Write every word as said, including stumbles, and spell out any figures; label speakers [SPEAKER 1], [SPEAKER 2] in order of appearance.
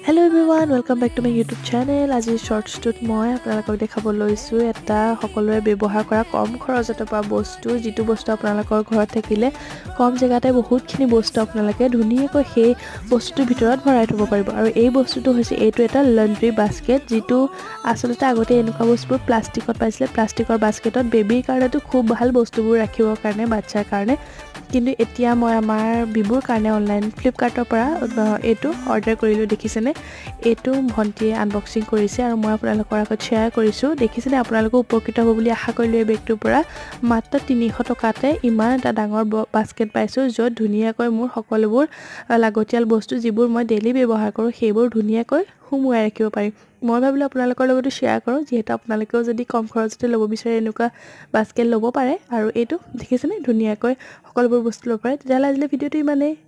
[SPEAKER 1] Hello everyone, welcome back to my YouTube channel. আজি শৰ্টছটোত মই আপোনালোকক দেখাব লৈছোঁ এটা সকলোৱে ব্যৱহাৰ কৰা কম খৰচতে পোৱা বস্তু যিটো বস্তু আপোনালোকৰ ঘৰত থাকিলে কম জেগাতে বহুতখিনি বস্তু আপোনালোকে ধুনীয়াকৈ সেই বস্তুটোৰ ভিতৰত ভৰাই থব পাৰিব আৰু এই বস্তুটো হৈছে এইটো এটা লণ্ড্ৰি বাস্কেট যিটো আচলতে আগতে এনেকুৱা বস্তুবোৰ প্লাষ্টিকত পাইছিলে প্লাষ্টিকৰ বাস্কেটত বেবিৰ কাৰণেটো খুব ভাল বস্তুবোৰ ৰাখিবৰ কাৰণে বাচ্চাৰ কাৰণে কিন্তু এতিয়া মই আমাৰ বিবুৰ কাৰণে অনলাইন ফ্লিপকাৰ্টৰ পৰা এইটো অৰ্ডাৰ কৰিলো দেখিছেনে এইটো ভন্টিয়ে আনবক্সিং কৰিছে আৰু মই আপোনালোকৰ আগত শেয়াৰ কৰিছো দেখিছেনে আপোনালোকক উপকৃত হ'ব বুলি আশা কৰিলো এই বেগটোৰ পৰা মাত্ৰ তিনিশ টকাতে ইমান এটা ডাঙৰ বাস্কেট পাইছো য'ত ধুনীয়াকৈ মোৰ সকলোবোৰ লাগতিয়াল বস্তু যিবোৰ মই ডেইলি ব্যৱহাৰ কৰো সেইবোৰ ধুনীয়াকৈ সুমুৱাই ৰাখিব পাৰিম মই ভাবিলো আপোনালোকৰ লগতো শেয়াৰ কৰো যেহেতু আপোনালোকেও যদি কম খৰচতে ল'ব বিচাৰে এনেকুৱা বাস্কেট ল'ব পাৰে আৰু এইটো দেখিছেনে ধুনীয়াকৈ সকলোবোৰ বস্তু ল'ব পাৰে তেতিয়াহ'লে আজিলৈ ভিডিঅ'টো ইমানেই